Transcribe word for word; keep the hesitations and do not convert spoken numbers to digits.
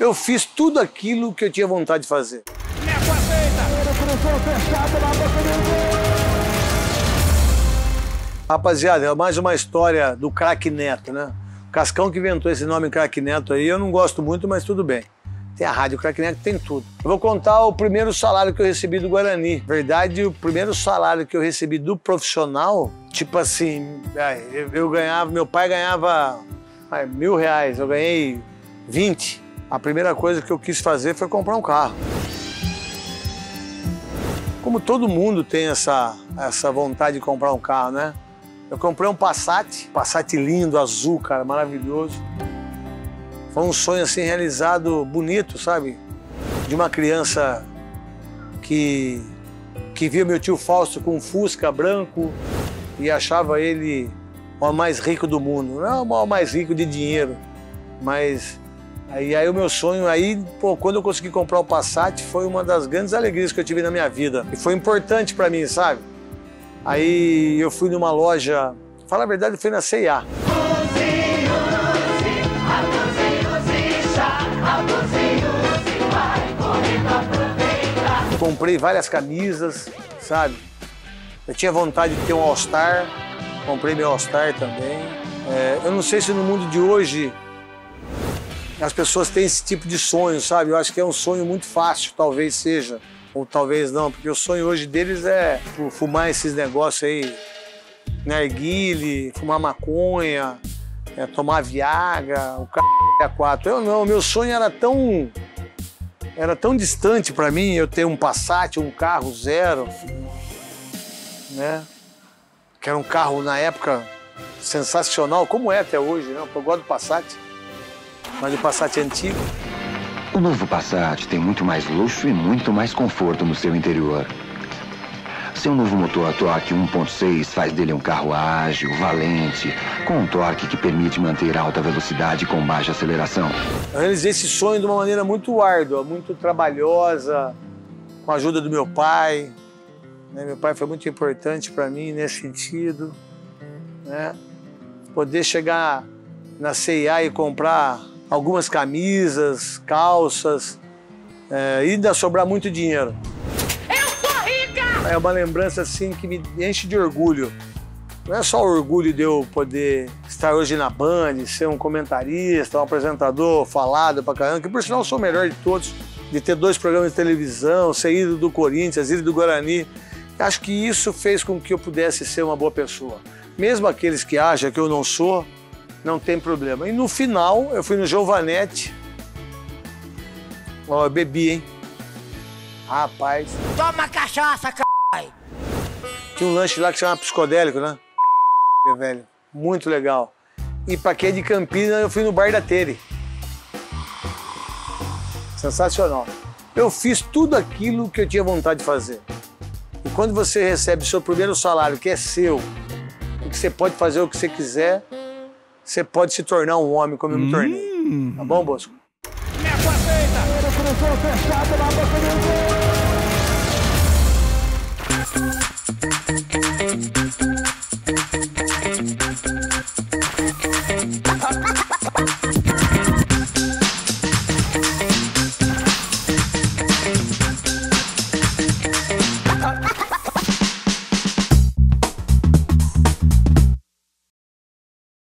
Eu fiz tudo aquilo que eu tinha vontade de fazer. Rapaziada, é mais uma história do Craque Neto, né? O Cascão que inventou esse nome Craque Neto aí, eu não gosto muito, mas tudo bem. Tem a rádio Craque Neto, tem tudo. Eu vou contar o primeiro salário que eu recebi do Guarani. Na verdade, o primeiro salário que eu recebi do profissional, tipo assim, eu, eu ganhava, meu pai ganhava ai, mil reais, eu ganhei vinte. A primeira coisa que eu quis fazer foi comprar um carro. Como todo mundo tem essa, essa vontade de comprar um carro, né? Eu comprei um Passat, Passat lindo, azul, cara, maravilhoso. Foi um sonho assim realizado, bonito, sabe? De uma criança que, que via meu tio Fausto com um Fusca branco e achava ele o mais rico do mundo. Não o mais rico de dinheiro, mas aí, aí o meu sonho, aí, pô, quando eu consegui comprar o Passat, foi uma das grandes alegrias que eu tive na minha vida. E foi importante pra mim, sabe? Aí eu fui numa loja, fala a verdade, fui na C e A. Comprei várias camisas, sabe? Eu tinha vontade de ter um All-Star, comprei meu All-Star também. É, eu não sei se no mundo de hoje as pessoas têm esse tipo de sonho, sabe? Eu acho que é um sonho muito fácil, talvez seja, ou talvez não, porque o sonho hoje deles é fumar esses negócios aí, narguile, fumar maconha, é, tomar Viagra, o c... a quatro. Eu não, meu sonho era tão, era tão distante para mim, eu ter um Passat, um carro zero, né? Que era um carro, na época, sensacional, como é até hoje, né? Eu gosto do Passat. Mas o Passat é antigo. O novo Passat tem muito mais luxo e muito mais conforto no seu interior. Seu novo motor torque um ponto seis faz dele um carro ágil, valente, com um torque que permite manter alta velocidade com baixa aceleração. Eu realizei esse sonho de uma maneira muito árdua, muito trabalhosa, com a ajuda do meu pai. Né? Meu pai foi muito importante para mim nesse sentido. Né? Poder chegar na C e A e comprar algumas camisas, calças, é, e ainda sobrar muito dinheiro. Eu sou rica! É uma lembrança assim que me enche de orgulho. Não é só o orgulho de eu poder estar hoje na Band, ser um comentarista, um apresentador falado pra caramba, que por sinal eu sou o melhor de todos, de ter dois programas de televisão, ser ídolo do Corinthians, ídolo do Guarani. Acho que isso fez com que eu pudesse ser uma boa pessoa. Mesmo aqueles que acham que eu não sou, não tem problema. E no final, eu fui no Giovanetti. Ó, eu bebi, hein? Rapaz. Toma cachaça, c... Tinha um lanche lá que chama psicodélico, né? Velho. Muito legal. E pra quem é de Campinas, eu fui no Bar da Tere. Sensacional. Eu fiz tudo aquilo que eu tinha vontade de fazer. E quando você recebe o seu primeiro salário, que é seu, e que você pode fazer o que você quiser, você pode se tornar um homem como eu me tornei. Hum. Tá bom, Bosco? Neto aceita!